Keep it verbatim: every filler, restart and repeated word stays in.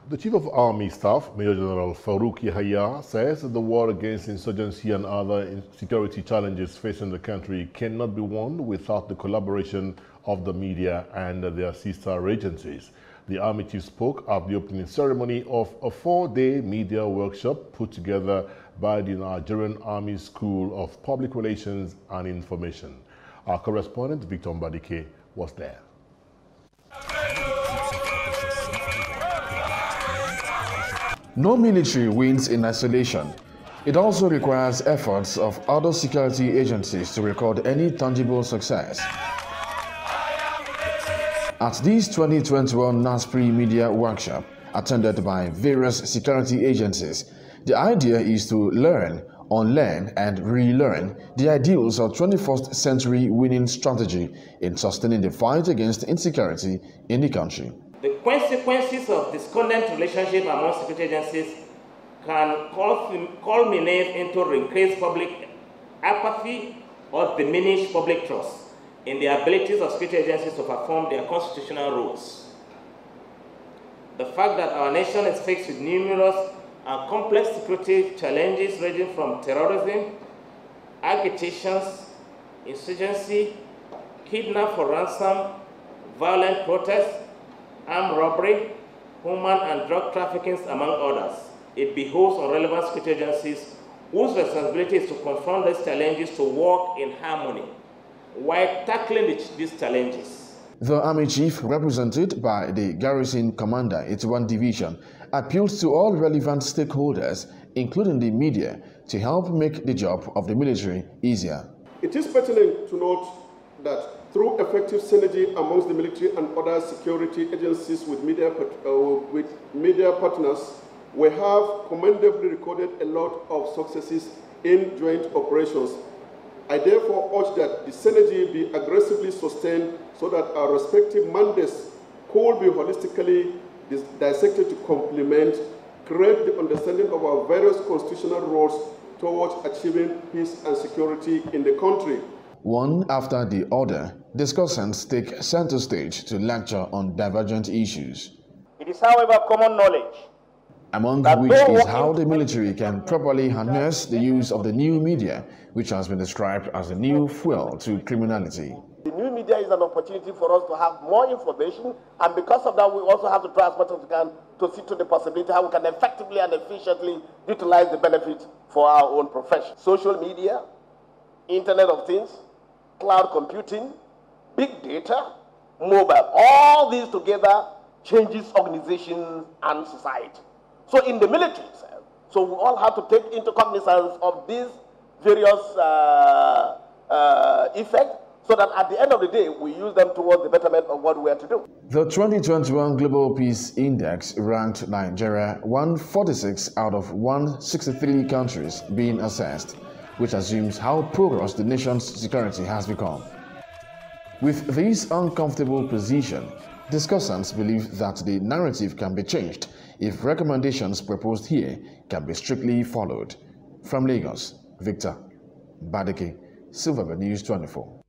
The Chief of Army Staff, Major General Farouk Yahya, says that the war against insurgency and other security challenges facing the country cannot be won without the collaboration of the media and their sister agencies. The Army Chief spoke at the opening ceremony of a four-day media workshop put together by the Nigerian Army School of Public Relations and Information. Our correspondent, Victor Mbadike, was there. No military wins in isolation. It also requires efforts of other security agencies to record any tangible success. At this twenty twenty-one NASPRI Media Workshop, attended by various security agencies, the idea is to learn, unlearn, and relearn the ideals of twenty-first century winning strategy in sustaining the fight against insecurity in the country. The consequences of discordant relationship among security agencies can culminate into increased public apathy or diminish public trust in the abilities of security agencies to perform their constitutional roles. The fact that our nation is faced with numerous and complex security challenges ranging from terrorism, agitations, insurgency, kidnap for ransom, violent protests, armed robbery, human and drug trafficking, among others. It behoves on relevant security agencies whose responsibility is to confront these challenges to work in harmony while tackling these challenges. The Army Chief, represented by the Garrison Commander, eighty-one Division, appealed to all relevant stakeholders, including the media, to help make the job of the military easier. It is pertinent to note that through effective synergy amongst the military and other security agencies with media, uh, with media partners, we have commendably recorded a lot of successes in joint operations. I therefore urge that the synergy be aggressively sustained so that our respective mandates could be holistically dissected to complement, create the understanding of our various constitutional roles towards achieving peace and security in the country. One after the other, discussants take center stage to lecture on divergent issues. It is, however, common knowledge, among which is how the military can properly harness the use of the new media, which has been described as a new fuel to criminality. The new media is an opportunity for us to have more information, and because of that, we also have to try as much as we can to see to the possibility how we can effectively and efficiently utilize the benefits for our own profession. Social media, Internet of Things, cloud computing, big data, mobile, all these together changes organizations and society. So in the military itself, so we all have to take into cognizance of these various uh, uh, effects so that at the end of the day, we use them towards the betterment of what we are to do. The twenty twenty-one Global Peace Index ranked Nigeria one hundred forty-six out of one hundred sixty-three countries being assessed, which assumes how porous the nation's security has become. With this uncomfortable position, discussants believe that the narrative can be changed if recommendations proposed here can be strictly followed. From Lagos, Victor Mbadike, Silverbird News twenty-four.